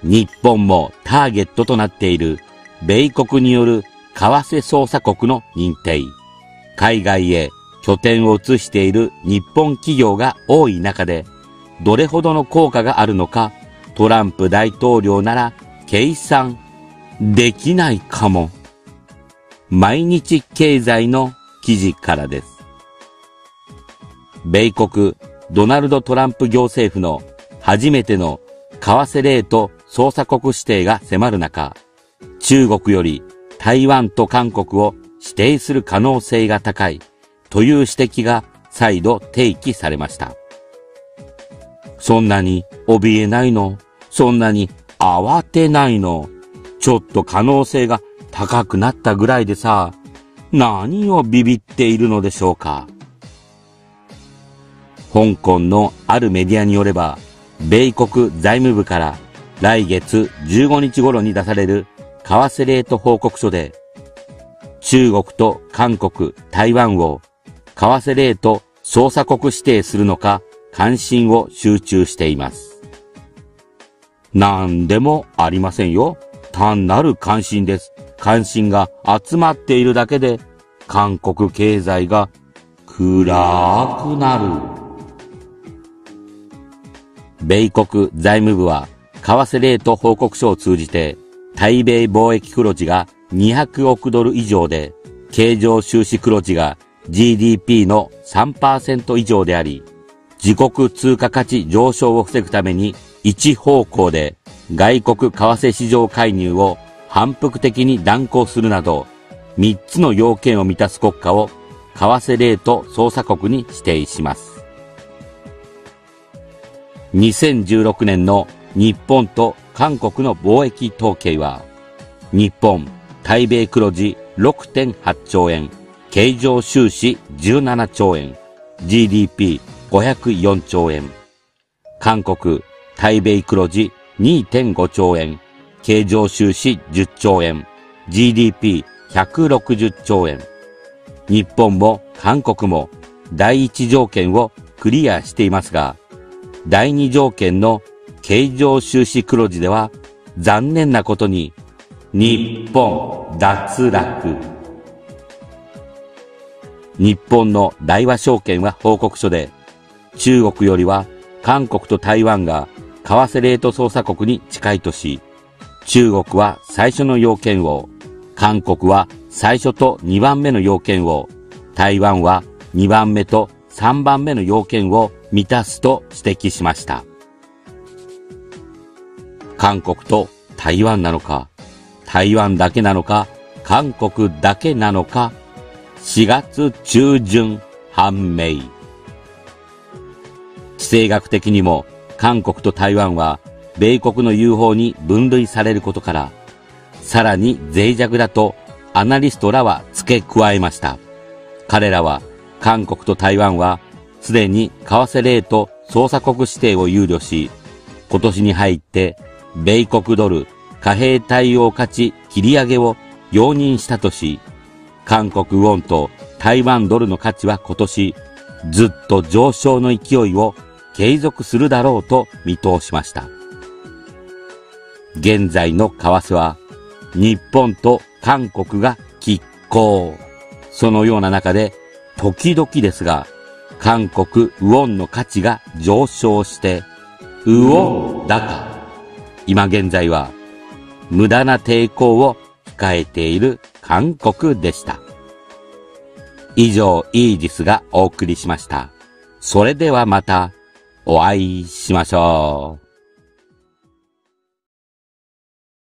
日本もターゲットとなっている米国による為替操作国の認定、海外へ拠点を移している日本企業が多い中で、どれほどの効果があるのか、トランプ大統領なら計算できないかも。毎日経済の記事からです。米国ドナルド・トランプ行政府の初めての為替レート操作国指定が迫る中、中国より台湾と韓国を指定する可能性が高いという指摘が再度提起されました。そんなに怯えないの？そんなに慌てないの？ちょっと可能性が高くなったぐらいでさ、何をビビっているのでしょうか。香港のあるメディアによれば、米国財務部から来月15日頃に出される為替レート報告書で、中国と韓国、台湾を為替レート操作国指定するのか関心を集中しています。なんでもありませんよ。単なる関心です。関心が集まっているだけで、韓国経済が暗くなる。米国財務部は、為替レート報告書を通じて、対米貿易黒字が200億ドル以上で、経常収支黒字が GDP の 3% 以上であり、自国通貨価値上昇を防ぐために一方向で外国為替市場介入を反復的に断行するなど、3つの要件を満たす国家を為替レート操作国に指定します。2016年の日本と韓国の貿易統計は、日本、対米黒字 6.8 兆円、経常収支17兆円、GDP504 兆円。韓国、対米黒字 2.5 兆円、経常収支10兆円、GDP160 兆円。日本も韓国も第一条件をクリアしていますが、第二条件の経常収支黒字では残念なことに日本脱落。日本の大和証券は報告書で、中国よりは韓国と台湾が為替レート操作国に近いとし、中国は最初の要件を、韓国は最初と2番目の要件を、台湾は2番目と3番目の要件を満たすと指摘しました。韓国と台湾なのか、台湾だけなのか、韓国だけなのか、4月中旬判明。地政学的にも韓国と台湾は米国の友好に分類されることから、さらに脆弱だとアナリストらは付け加えました。彼らは韓国と台湾はすでに為替レート操作国指定を憂慮し、今年に入って米国ドル貨幣対応価値切り上げを容認したとし、韓国ウォンと台湾ドルの価値は今年ずっと上昇の勢いを継続するだろうと見通しました。現在の為替は日本と韓国が拮抗。そのような中で時々ですが、韓国ウォンの価値が上昇してウォン高。今現在は無駄な抵抗を控えている韓国でした。以上、イージスがお送りしました。それではまたお会いしましょう。